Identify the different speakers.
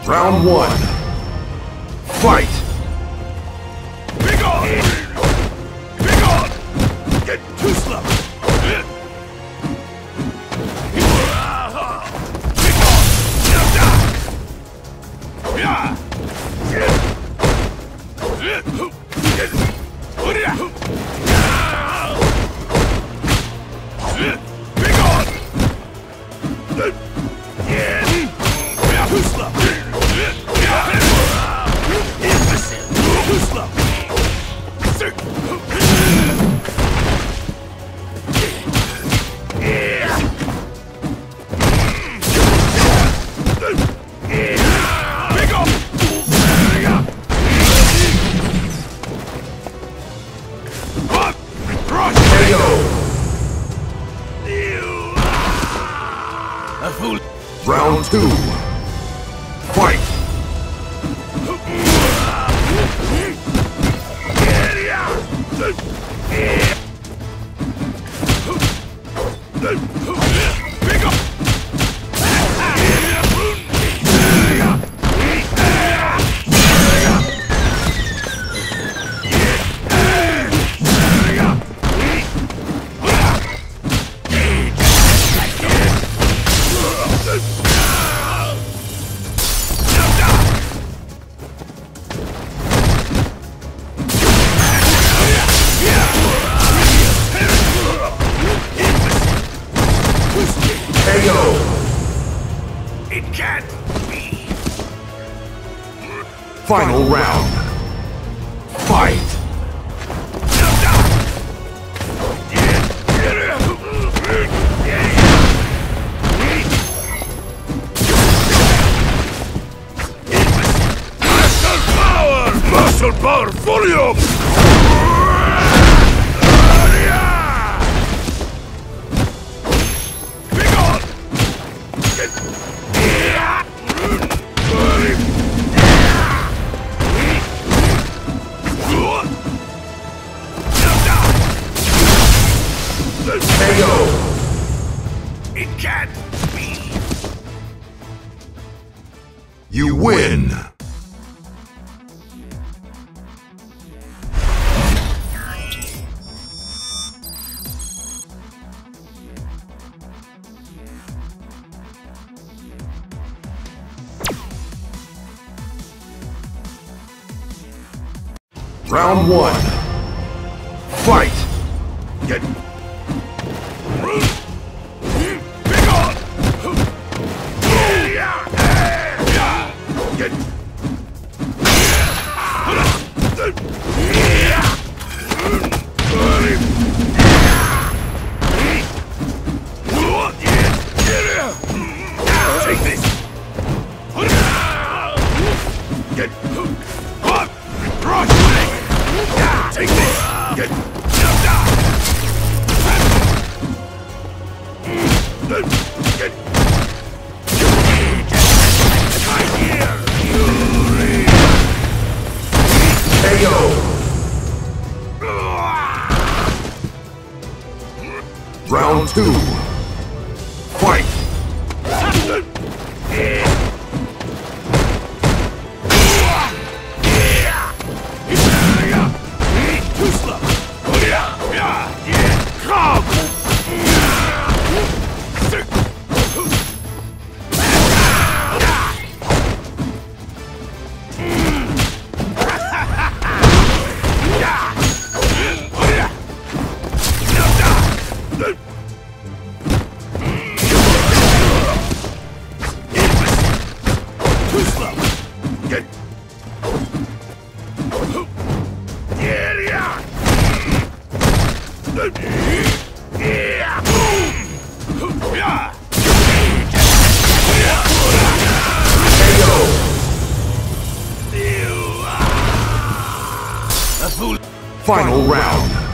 Speaker 1: Round one. Fight!
Speaker 2: Be gone! Be gone! Get too slow! Be gone! Now die! Yeah! Be gone! Too slow! Imbecile! Too slow! Big up! A fool!
Speaker 1: Round two. Fight!
Speaker 2: Big up!
Speaker 1: KO!
Speaker 2: It can't be!
Speaker 1: Final round. Fight!
Speaker 2: Muscle power, volume! Be gone!
Speaker 1: KO!
Speaker 2: It can't be!
Speaker 1: You win! Round one. Fight!
Speaker 2: Get... Be gone! Get... Take this! Get... Rush! Take this! Get... Get... Right here!
Speaker 1: KO! Round two. Fight!
Speaker 2: Too slow! Come! Too slow! Get...
Speaker 1: Final round.